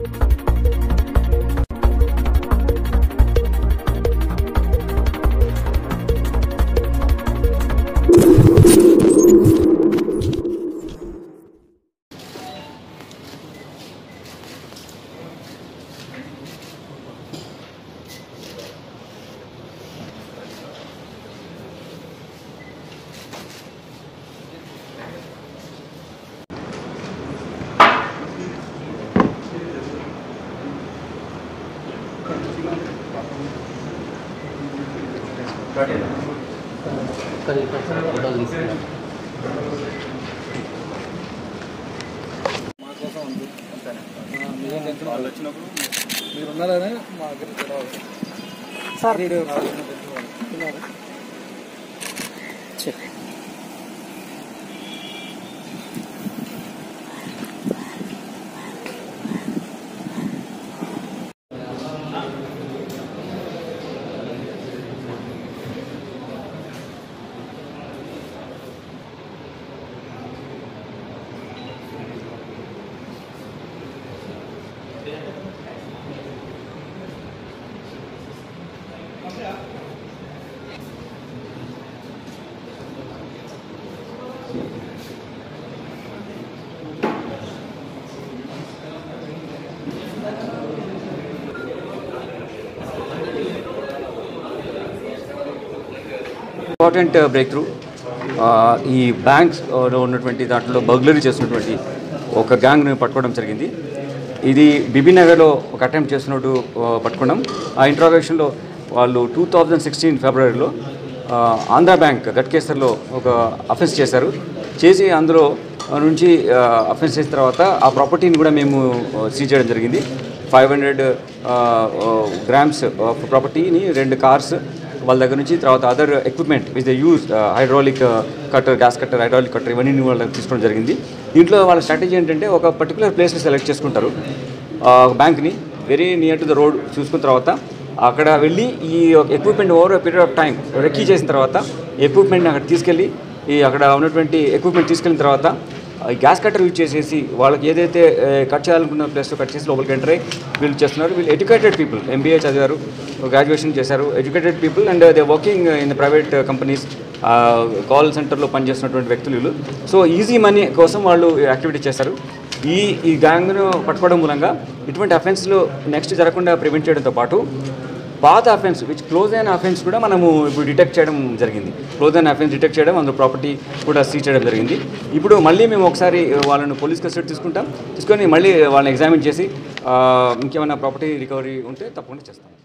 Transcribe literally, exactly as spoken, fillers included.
Important breakthrough ఈ banks ఉన్నటువంటి దాంట్లో బర్గ్లరీ చేస్తున్నటువంటి ఒక గ్యాంగ్ని పట్టుకోవడం జరిగింది. ఇది బిబి నగర్లో ఒక అటెంప్ట్ చేస్తున్నట్టు పట్టుకున్నాం. ఆ ఇంట్రాగేషన్లో వాళ్ళు టూ థౌజండ్ సిక్స్టీన్ ఫిబ్రవరిలో ఆంధ్ర బ్యాంక్ ఘట్కేసర్లో ఒక అఫెన్స్ చేశారు. చేసి అందులో నుంచి అఫెన్స్ చేసిన తర్వాత ఆ ప్రాపర్టీని కూడా మేము సీజ్ చేయడం జరిగింది. ఫైవ్ హండ్రెడ్ గ్రామ్స్ ఆఫ్ ప్రాపర్టీని, రెండు కార్స్ వాళ్ళ దగ్గర నుంచి, తర్వాత other equipment which they use hydraulic cutter, gas cutter, hydraulic cutter ఇవన్నీ వాళ్ళకి తీసుకోవడం జరిగింది. దీంట్లో వాళ్ళ స్ట్రాటజీ ఏంటంటే ఒక పర్టికులర్ ప్లేస్ని సెలెక్ట్ చేసుకుంటారు. బ్యాంక్ని very near to the road చూసుకున్న తర్వాత అక్కడ వెళ్ళి ఈ equipment over period of time recce చేసిన తర్వాత ఎక్విప్మెంట్ని అక్కడ తీసుకెళ్ళి ఈ అక్కడ ఉన్నటువంటి ఎక్విప్మెంట్ తీసుకెళ్ళిన తర్వాత గ్యాస్ కట్టర్ యూజ్ చేసేసి వాళ్ళకి ఏదైతే కట్ చేయాలనుకున్న ప్లేస్లో కట్ చేసి లోపలికి ఎంటర్ అయ్యి వీళ్ళు చేస్తున్నారు. వీళ్ళు ఎడ్యుకేటెడ్ పీపుల్, ఎంబీఏ చదివారు, గ్రాడ్యుయేషన్ చేశారు, educated people and they working in private companies, call సెంటర్లో పనిచేస్తున్నటువంటి వ్యక్తులు వీళ్ళు. సో ఈజీ మనీ కోసం వాళ్ళు యాక్టివిటీ చేస్తారు. ఈ ఈ గ్యాంగ్ను పట్టుకోవడం మూలంగా ఇటువంటి అఫెన్స్లు నెక్స్ట్ జరగకుండా ప్రివెంట్ చేయడంతో పాటు పాత అఫెన్స్ విచ్ క్లోజ్ అయిన అఫెన్స్ కూడా మనము ఇప్పుడు డిటెక్ట్ చేయడం జరిగింది. క్లోజ్ అయిన అఫెన్స్ డిటెక్ట్ చేయడం, అందులో ప్రాపర్టీ కూడా సీజ్ చేయడం జరిగింది. ఇప్పుడు మళ్ళీ మేము ఒకసారి వాళ్ళను పోలీస్ కస్టడీ తీసుకుంటాం. తీసుకొని మళ్ళీ వాళ్ళని ఎగ్జామిన్ చేసి ఇంకేమైనా ప్రాపర్టీ రికవరీ ఉంటే తప్పకుండా చేస్తాం.